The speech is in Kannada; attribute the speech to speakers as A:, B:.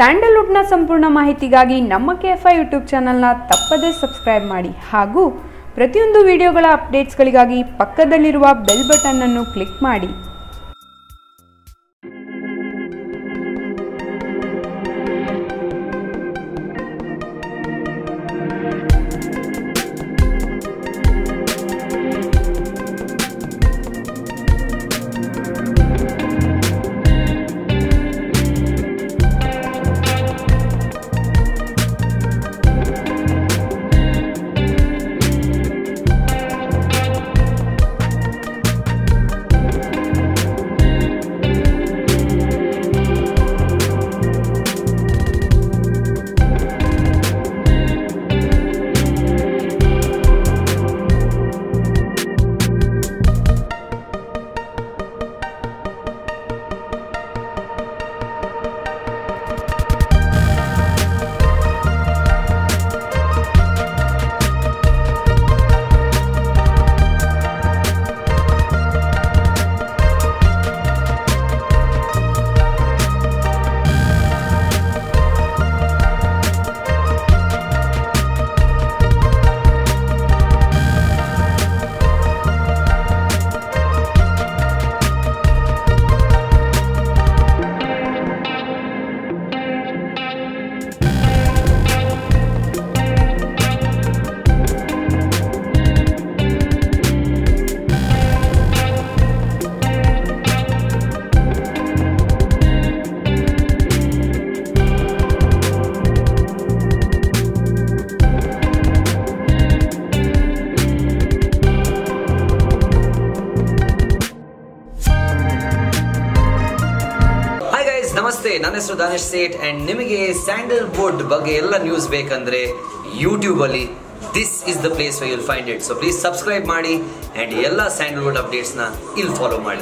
A: ಸ್ಯಾಂಡಲ್ವುಡ್ನ ಸಂಪೂರ್ಣ ಮಾಹಿತಿಗಾಗಿ ನಮ್ಮ ಕೆಎಫ್ಐ ಯೂಟ್ಯೂಬ್ ಚಾನಲ್ನ ತಪ್ಪದೇ ಸಬ್ಸ್ಕ್ರೈಬ್ ಮಾಡಿ ಹಾಗೂ ಪ್ರತಿಯೊಂದು ವಿಡಿಯೋಗಳ ಅಪ್ಡೇಟ್ಸ್ಗಳಿಗಾಗಿ ಪಕ್ಕದಲ್ಲಿರುವ ಬೆಲ್ ಬಟನ್ ಅನ್ನು ಕ್ಲಿಕ್ ಮಾಡಿ.
B: ನಮಸ್ತೆ, ನನ್ನ ಹೆಸರು ದಾನೇಶ್ ಸೇಠ್ ಅಂಡ್ ನಿಮಗೆ ಸ್ಯಾಂಡಲ್ವುಡ್ ಬಗ್ಗೆ ಎಲ್ಲ ನ್ಯೂಸ್ ಬೇಕಂದ್ರೆ ಯೂಟ್ಯೂಬ್ ಅಲ್ಲಿ this is the place where you will find it. So please subscribe ಮಾಡಿ ಅಂಡ್ ಎಲ್ಲ ಸ್ಯಾಂಡಲ್ವುಡ್ ಅಪ್ಡೇಟ್ಸ್ ನ ಇಲ್ಲಿ ಫಾಲೋ ಮಾಡಿ.